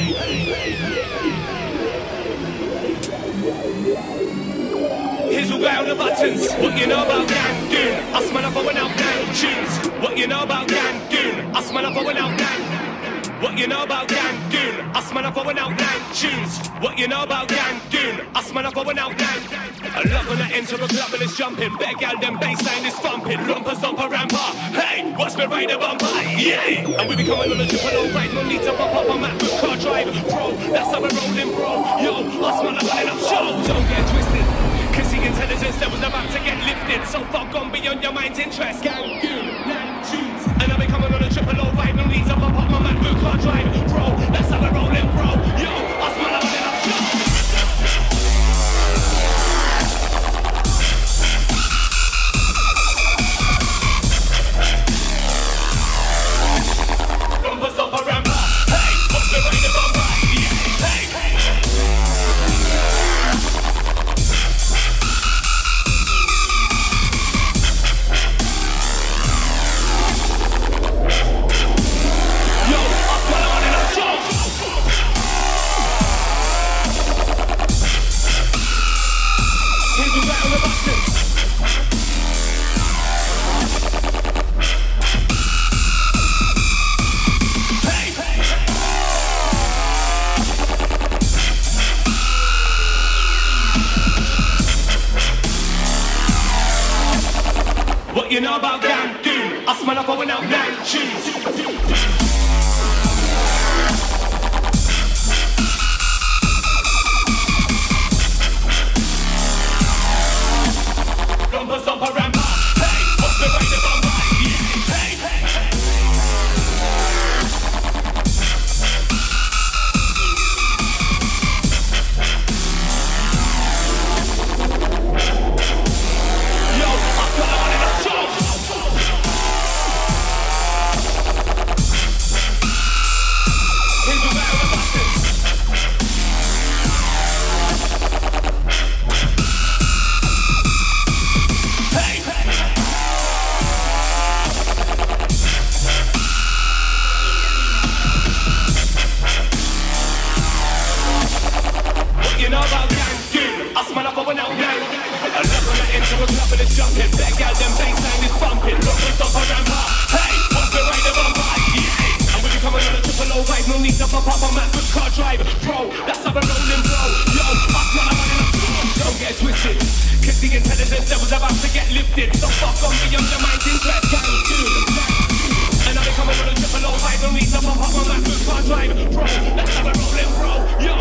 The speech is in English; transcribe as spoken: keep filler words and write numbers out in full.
Hizzleguy on the buttons. What you know about Gangoon? Us man are going out gang tunes. What you know about Gangoon? Us man are going out gang. What you know about Gangoon? Us man are going out gang tunes. What you know about Gangoon? Us man are going out gang. I love when I enter a club and it's jumping. Better gal them bassline is thumping. Romper, zomper, ramper. Hey, watch me ride a bumper. Yeah. And we be coming on a triple O ride. No need to pop up a map with car drive. Bro, that's how we're rolling, bro. Yo, us man are running up shows. Don't get twisted. Cause the intelligence that was about to get lifted. So far gone beyond your mind's interest. Gangoon, land tunes. And I be coming on a triple O ride. No need to pop up my map with car drive. Bro, that's how we're rolling, bro. Yo, us man are running up shows. What you know about Gangoon? Us man are going out gang tunes. Romper, zomper, ramper. Hey, what's the ride of bumper? Yeah, hey, hey. Yo, us man are running up shows. Hizzleguy on the buttons. Hey, hey. What you know about Gangoon? Us man are going out gang. I love when I enter a club and it's jumping. Better gal them bassline is thumping. Romper, zomper, ramper. Hey, what's the ride of bumper? Yeah. And we be coming on a triple O ride. No need to pop up a map with car drive. Bro, that's how we're rolling, bro. Yo, us man are running up shows. Don't get twisted. Cause the intelligence that was about to get lifted. So far gone beyond your mind's interest. Gangoon. And I be coming on a triple O ride. No need to pop up a map with car drive. Bro, that's how we're rolling, bro. Yo.